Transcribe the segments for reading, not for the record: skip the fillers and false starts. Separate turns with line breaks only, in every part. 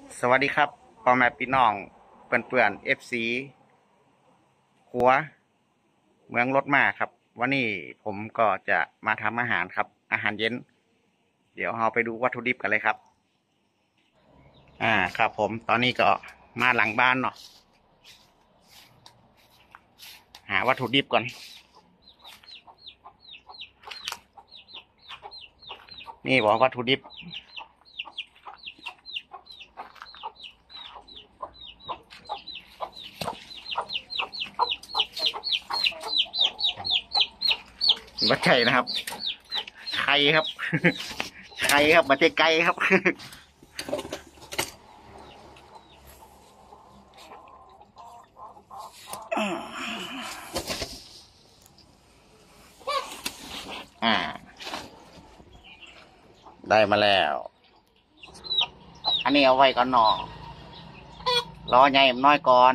สวัสดีครับพ่อแม่พี่น้องเพื่อนๆFC ขัวเมืองรถมาครับวันนี้ผมก็จะมาทำอาหารครับอาหารเย็นเดี๋ยวเราไปดูวัตถุดิบกันเลยครับครับผมตอนนี้ก็มาหลังบ้านเนาะหาวัตถุดิบก่อนนี่บอกวัตถุดิบวัตไข่นะครับไข่ครับ ไข่ครับมาเจไก่ครับ อ่าได้มาแล้ว อันนี้เอาไว้ก่อนหนอรอใหญ่น้อยก่อน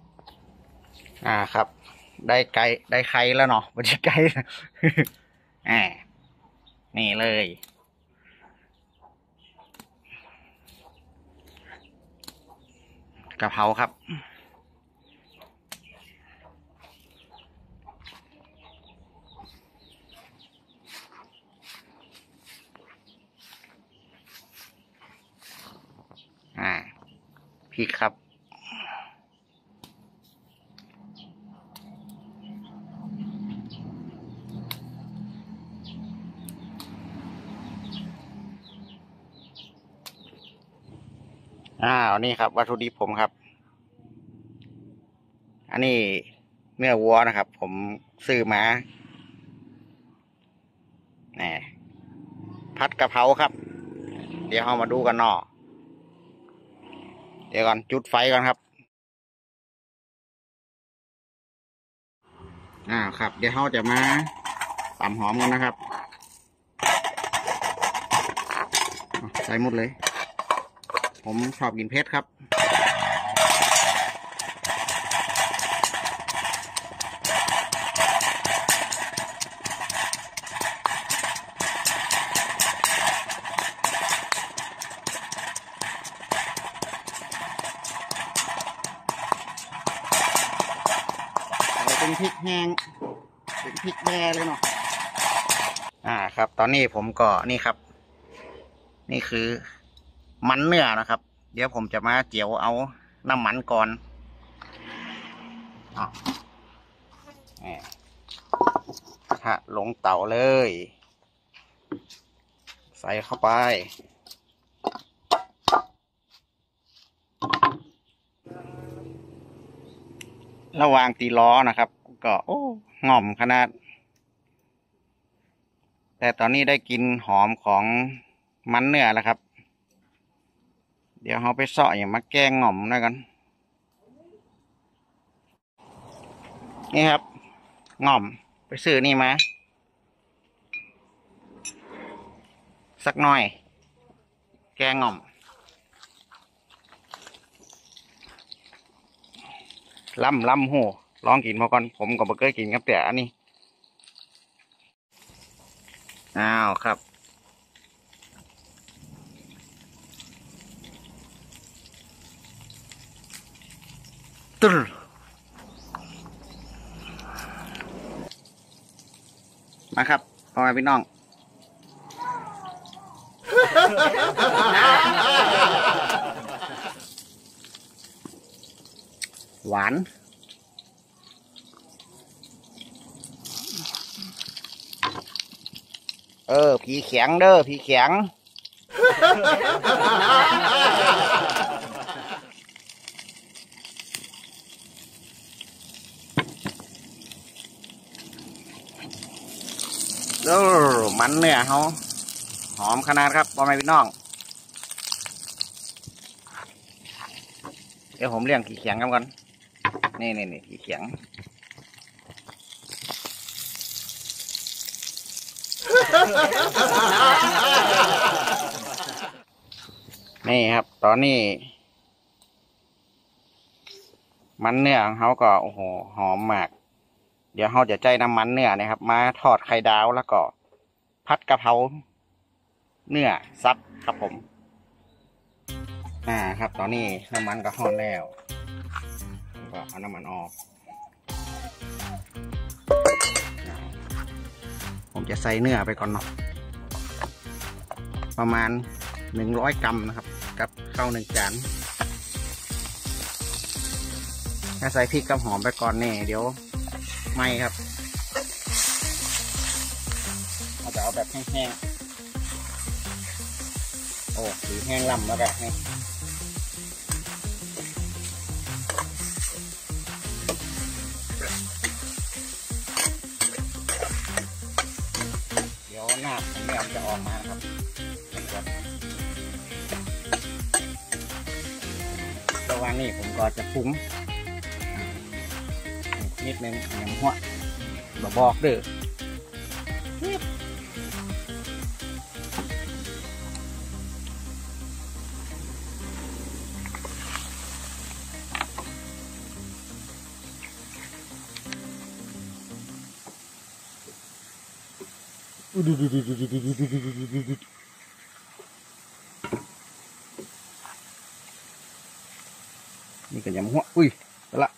ครับ ได้ไก่ได้ไข่แล้วเนาะไม่ใช่ไก่ อ่านี่เลยกะเพราครับพริกครับนี่ครับวัตถุดิบผมครับอันนี้เนื้อวัวนะครับผมซื้อมาผัดกะเพราครับเดี๋ยวเรามาดูกันเนาะเดี๋ยวก่อนจุดไฟก่อนครับครับเดี๋ยวเราจะมาตำหอมกันนะครับใส่หมดเลยผมชอบกินเผ็ดครับเป็นพริกแห้งเป็นพริกแดงเลยเนาะครับตอนนี้ผมก็นี่ครับนี่คือมันเนื้อนะครับเดี๋ยวผมจะมาเจียวเอาน้ำมันก่อนกระทะลงเตาเลยใส่เข้าไประหว่างตีล้อนะครับก็ง่อมขนาดแต่ตอนนี้ได้กินหอมของมันเนื้อแล้วครับเดี๋ยวเราไปเสาะอย่างมาแกงง่อมด้วยกันนี่ครับง่อมไปซื้อนี่มาสักหน่อยแกงง่อมล้ำหูลองกินพอก่อนผมก็บ่เคยกินครับแต่อันนี้ครับตึ้มาครับพ่อแม่พี่น้อง หวานผีแข็งเด้อผีแข็งมันเนื้อเขาหอมขนาดครับพ่อแม่พี่น้องเดี๋ยวผมเลี้ยงผีแข็งกันก่อนนี่ผีแข็งนี่ครับตอนนี้มันเนื้อของเขาก็โอ้โหหอมมากเดี๋ยวเขาจะใจน้ำมันเนื้อนะครับมาทอดไข่ดาวแล้วก็พัดกะเพราเนื้อซับครับผมครับตอนนี้น้ำมันก็ร้อนแล้วก็เอาน้ำมันออกผมจะใส่เนื้อไปก่อนเนาะประมาณ100 กรัมนะครับกับข้าว1 จานถ้าใส่พริกกับหอมไปก่อนเนี่ยเดี๋ยวไหม้ครับเราจะเอาแบบแห้งๆโอ้สีแห้งล่ำแล้วแบบนี้เดี๋ยวหน้าเนื้อจะออกมานะครับระหว่างนี้ผมก็จะปรุงนิดนึงน้ำหัวบอกเด้อนี่ก็ยำหัวอุ้ยละ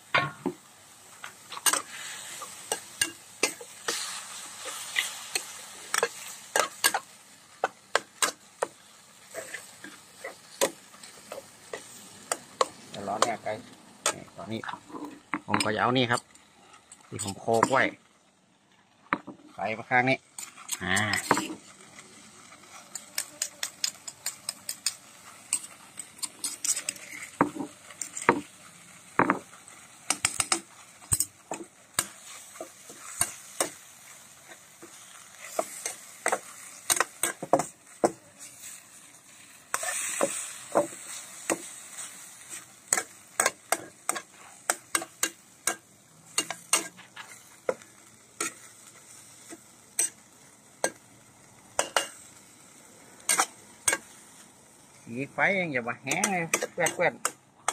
ร้อนเนี่ยไกลตอนนี้ผมก็จะเอานี่ครับที่ผมโคกไว้ใส่มาข้างนี้ยีไฟยังอย่ามาแห้งเลยแกวน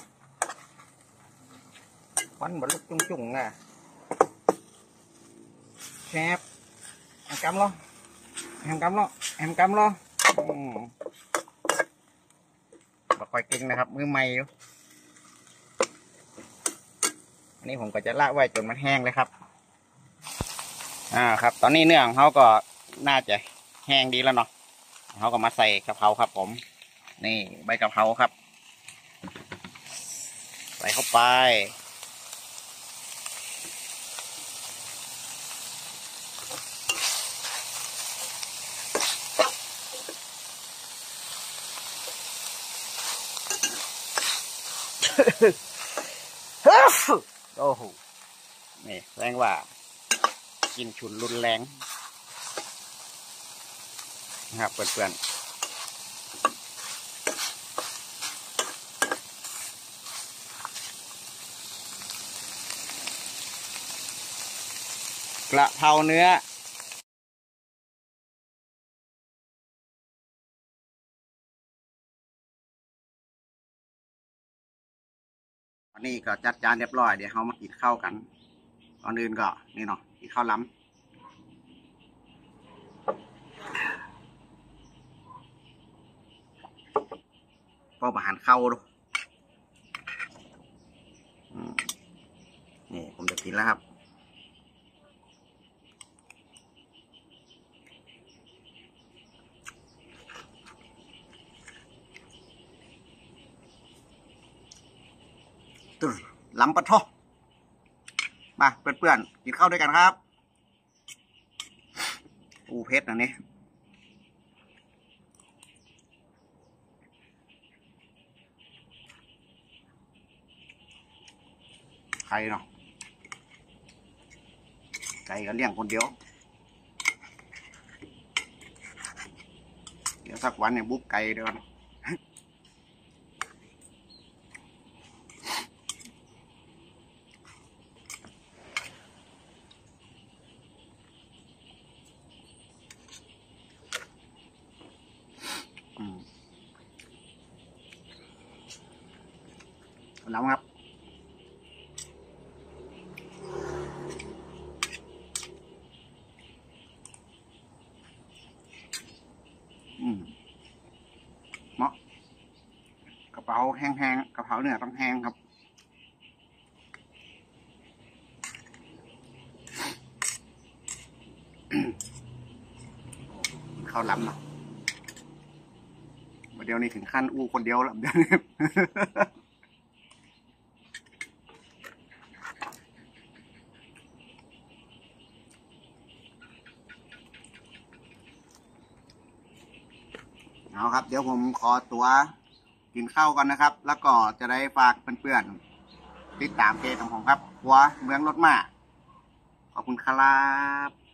ควันบรรลุจุ่งๆนะแคบแอมกำล้อแอมกำล้อแอมกำล้อบอกคอยกินนะครับมือใหม่อยู่อันนี้ผมก็จะละไว้จนมันแห้งเลยครับครับตอนนี้เนื้อของเขาก็น่าจะแห้งดีแล้วเนาะเขาก็มาใส่กะเพราครับผมนี่ใบกะเพราครับใส่เข้าไป โอ้โหนี่แรงว่ากินฉุนรุนแรงนะครับเพื่อนๆกระเพราเนื้ออันนี้ก็จัดจานเรียบร้อยเดี๋ยวเรามากินข้าวกันก่อนอื่นก็นี่เนาะกินข้าวล้ำก็มาหั่นข้าวดูนี่ผมจะกินแล้วครับตึ้งล้ำปะทอมาเพื่อนๆกินข้าวด้วยกันครับอูเพชรนะนี่ใครเนาะไก่ก็เลี้ยงคนเดียวเดี๋ยวสักวันเนี่ยบุกไก่เดี๋ยวล้ำครับเหมาะเพราแห้งๆกะเพราเนื้อต้องแห้งครับข้าวล้ำเนาะเดี๋ยวนี้ถึงขั้นอู้คนเดียวแล้วเดี๋ยวนี้เอาครับเดี๋ยวผมขอตัวกินข้าวก่อนนะครับแล้วก็จะได้ฝากเพื่อนๆติดตามเพจของผมครับหัวเมืองรถม้าขอบคุณครับ